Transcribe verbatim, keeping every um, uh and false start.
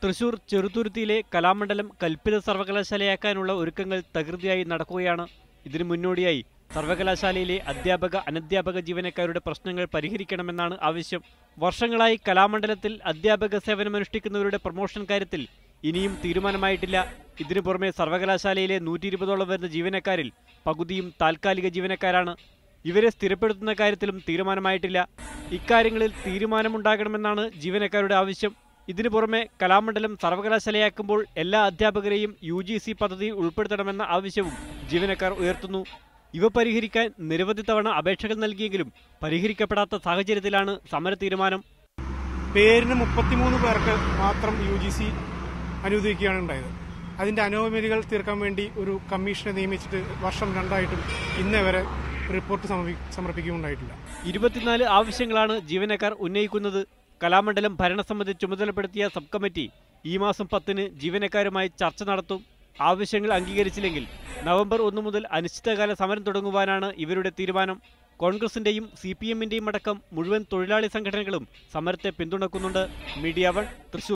തൃശൂർ ചെറുതുരുത്തിയിലെ കലാമണ്ഡലം കൽപ്പിത സർവകലാശാലയാക്കാനുള്ള ഒരുക്കങ്ങൾ തകൃതിയായി നടക്കുകയാണ്. ഇതിനു മുന്നോടിയായി സർവകലാശാലയിലെ അധ്യാപക അനധ്യാപക ജീവനക്കാരുടെ പ്രശ്നങ്ങൾ പരിഹരിക്കണമെന്നാണ് ആവശ്യം. വർഷങ്ങളായി കലാമണ്ഡലത്തിൽ അധ്യാപക സേവനമനുഷ്ഠിക്കുന്നവരുടെ പ്രൊമോഷൻ കാര്യത്തിൽ ഇനിയും തീരുമാനമായിട്ടില്ല. ഇതിനു പുറമെ സർവകലാശാലയിലെ നൂറ്റി ഇരുപതോളം വരുന്ന ജീവനക്കാരിൽ പകുതിയും താൽക്കാലിക ജീവനക്കാരാണ്. ഇവരെ സ്ഥിരപ്പെടുത്തുന്ന കാര്യത്തിലും തീരുമാനമായിട്ടില്ല. ഇക്കാര്യങ്ങളിൽ തീരുമാനമുണ്ടാകണമെന്നാണ് ജീവനക്കാരുടെ ആവശ്യം. ഇതിനു പുറമെ കലാമണ്ഡലം സർവകലാശാലയാക്കുമ്പോൾ എല്ലാ അധ്യാപകരെയും യു ജി സി പദ്ധതിയിൽ ഉൾപ്പെടുത്തണമെന്ന ആവശ്യവും ജീവനക്കാർ ഉയർത്തുന്നു. ഇവ പരിഹരിക്കാൻ നിരവധി തവണ അപേക്ഷകൾ നൽകിയെങ്കിലും പരിഹരിക്കപ്പെടാത്ത സാഹചര്യത്തിലാണ് സമര തീരുമാനം. പേരിന് മുപ്പത്തിമൂന്ന് പേർക്ക് മാത്രം യു ജി സി അനുവദിക്കുകയാണ് ഉണ്ടായത്. അതിന്റെ അനോമലികൾ തീർക്കാൻ വേണ്ടി ഒരു കമ്മീഷനെ നിയമിച്ചിട്ട് വർഷം രണ്ടായിട്ടും ഇന്നേ വരെ റിപ്പോർട്ട് സമർപ്പിക്കുകയുണ്ടായിട്ടില്ല. ഇരുപത്തിനാല് ആവശ്യങ്ങളാണ് ജീവനക്കാർ ഉന്നയിക്കുന്നത്. കലാമണ്ഡലം ഭരണസമിതി ചുമതലപ്പെടുത്തിയ സബ് കമ്മിറ്റി ഈ മാസം പത്തിന് ജീവനക്കാരുമായി ചർച്ച നടത്തും. ആവശ്യങ്ങൾ അംഗീകരിച്ചില്ലെങ്കിൽ നവംബർ ഒന്ന് മുതൽ അനിശ്ചിതകാല സമരം തുടങ്ങുവാനാണ് ഇവരുടെ തീരുമാനം. കോൺഗ്രസിന്റെയും സി പി എമ്മിന്റെയും അടക്കം മുഴുവൻ തൊഴിലാളി സംഘടനകളും സമരത്തെ പിന്തുണക്കുന്നുണ്ട്. Media one Thrissur.